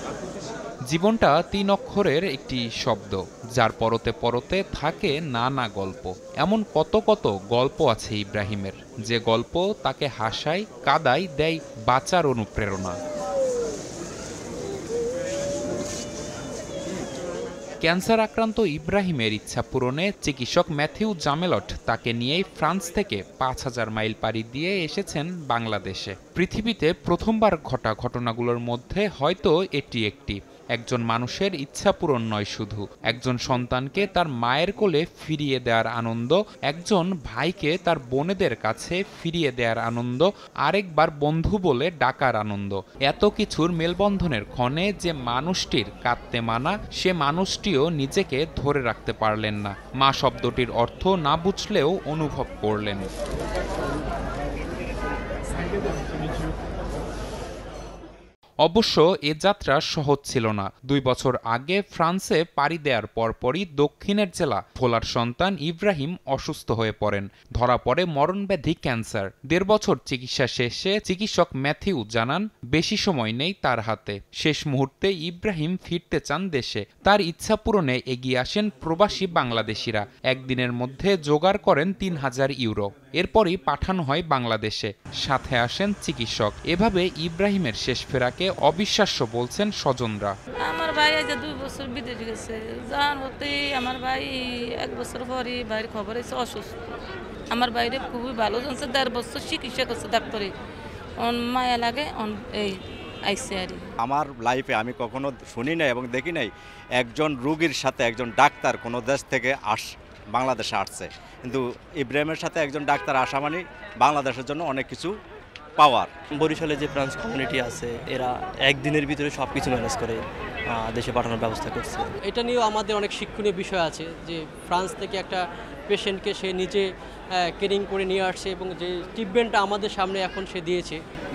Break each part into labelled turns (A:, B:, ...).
A: জীবনটা ৩ অক্ষরের একটি শব্দ, যার পরতে পরতে থাকে নানা গল্প। এমন কত কত গল্প আছে ইব্রাহিমের, যে গল্প তাকে হাসায়, কাঁদায়, দেয় বাঁচার অনুপ্রেরণা। ক্যান্সার আক্রান্ত ইব্রাহিমের ইচ্ছা পূরণে চিকিৎসক ম্যাথিউ জামেলট তাকে নিয়ে ফ্রান্স থেকে ৫,০০০ মাইল পাড়ি দিয়ে এসেছেন বাংলাদেশে। পৃথিবীতে প্রথমবার ঘটা ঘটনাগুলোর মধ্যে হয়তো এটি একটি। একজন মানুষের ইচ্ছা পূরণ নয় শুধু, একজন সন্তানকে তার মায়ের কোলে ফিরিয়ে দেওয়ার আনন্দ, একজন ভাইকে তার বোনেদের কাছে ফিরিয়ে দেওয়ার আনন্দ, আরেকবার বন্ধু বলে ডাকার আনন্দ। এত কিছুর মেলবন্ধনের ক্ষণে যে মানুষটির কাঁদতে মানা, সে মানুষটিও নিজেকে ধরে রাখতে পারলেন না। মা শব্দটির অর্থ না বুঝলেও অনুভব করলেন। অবশ্য এ যাত্রা সহজ ছিল না। ২ বছর আগে ফ্রান্সে পাড়ি দেওয়ার পরপরই দক্ষিণের জেলা ভোলার সন্তান ইব্রাহিম অসুস্থ হয়ে পড়েন। ধরা পড়ে মরণব্যাধি ক্যান্সার। ১.৫ বছর চিকিৎসা শেষে চিকিৎসক ম্যাথিউ জানান, বেশি সময় নেই তার হাতে। শেষ মুহূর্তে ইব্রাহিম ফিরতে চান দেশে। তার ইচ্ছা পূরণে এগিয়ে আসেন প্রবাসী বাংলাদেশিরা। একদিনের মধ্যে জোগাড় করেন ৩,০০০ ইউরো। এরপরই পাঠানো হয় বাংলাদেশে। সাথে আসেন চিকিৎসক। এভাবে ইব্রাহিমের শেষ ফেরাকে অবিশ্বাস্য বলছেন স্বজনরা।
B: আমার ভাই আজ ২ বছর বিদেশ গেছে, যার হতে আমার ভাই ১ বছর পরে ভাইয়ের খবর এসে অসুস্থ। আমার বাইরে খুবই ভালো জানছে, ১.৫ বছর চিকিৎসা করছে ডাক্তারে। মায়া লাগে এই আইসে আর
C: আমার লাইফে আমি কখনো শুনি নাই এবং দেখি নাই একজন রোগীর সাথে একজন ডাক্তার কোনো দেশ থেকে বাংলাদেশে আসছে, কিন্তু ইব্রাহিমের সাথে একজন ডাক্তার আসা মানে বাংলাদেশের জন্য অনেক কিছু পাওয়ার।
D: বরিশালে যে ফ্রান্স কমিউনিটি আছে, এরা একদিনের ভিতরে সব কিছু ম্যানেজ করে দেশে পাঠানোর ব্যবস্থা করছে।
E: এটা নিয়েও আমাদের অনেক শিক্ষণীয় বিষয় আছে, যে ফ্রান্স থেকে একটা পেশেন্টকে সে নিজে কেয়ারিং করে নিয়ে আসছে এবং যে ট্রিটমেন্টটা আমাদের সামনে এখন সে দিয়েছে।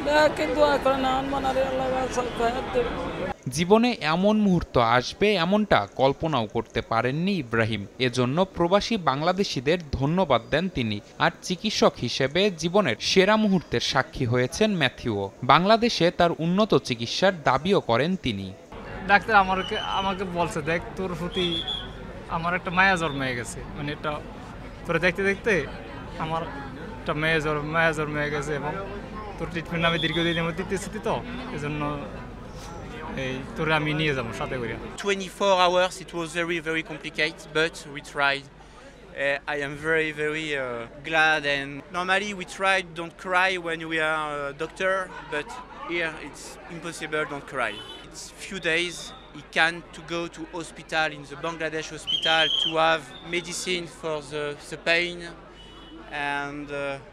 A: জীবনে এমন মুহূর্ত আসবে এমনটা কল্পনাও করতে পারেননি ইব্রাহিম। এজন্য প্রবাসী বাংলাদেশিদের ধন্যবাদ দেন তিনি। আর চিকিৎসক হিসেবে জীবনের সেরা মুহূর্তের সাক্ষী হয়েছেন ম্যাথিউও। বাংলাদেশে তার উন্নত চিকিৎসার দাবিও করেন তিনি।
F: ডাক্তার আমাকে বলছে, দেখ তোর প্রতি আমার একটা মায়া জন্মে গেছে, মানে এটা তোরে দেখতে দেখতে আমার একটা মায়া জন্মে গেছে এবং তোর ট্রিটমেন্ট আমি দীর্ঘদিনের মধ্যে দিতেছি, তো এজন্য এই তোরে আমি নিয়ে যাবো সাথে করে।
G: 24 hours it was very complicated, but we tried. I am very glad, and normally we try don't cry when we are a doctor, but here it's impossible, don't cry. It's few days he can to go to hospital in the Bangladesh hospital to have medicine for the pain, and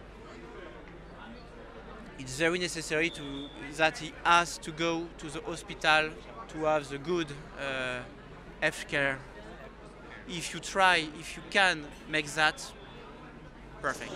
G: it's very necessary that he has to go to the hospital to have the good health care. If you try, if you can make that perfect.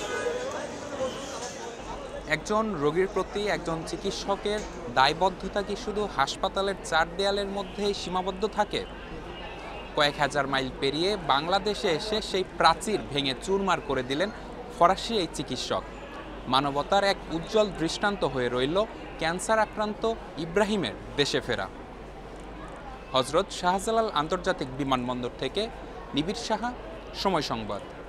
A: একজন রোগীর প্রতি একজন চিকিৎসকের দায়বদ্ধতা কি শুধু হাসপাতালের ৪ দেয়ালের মধ্যেই সীমাবদ্ধ থাকে? কয়েক হাজার মাইল পেরিয়ে বাংলাদেশে এসে সেই প্রাচীর ভেঙে চুরমার করে দিলেন ফরাসি এই চিকিৎসক। মানবতার এক উজ্জ্বল দৃষ্টান্ত হয়ে রইল ক্যান্সার আক্রান্ত ইব্রাহিমের দেশে ফেরা। হযরত শাহজালাল আন্তর্জাতিক বিমানবন্দর থেকে নিবিড় সাহা, সময় সংবাদ।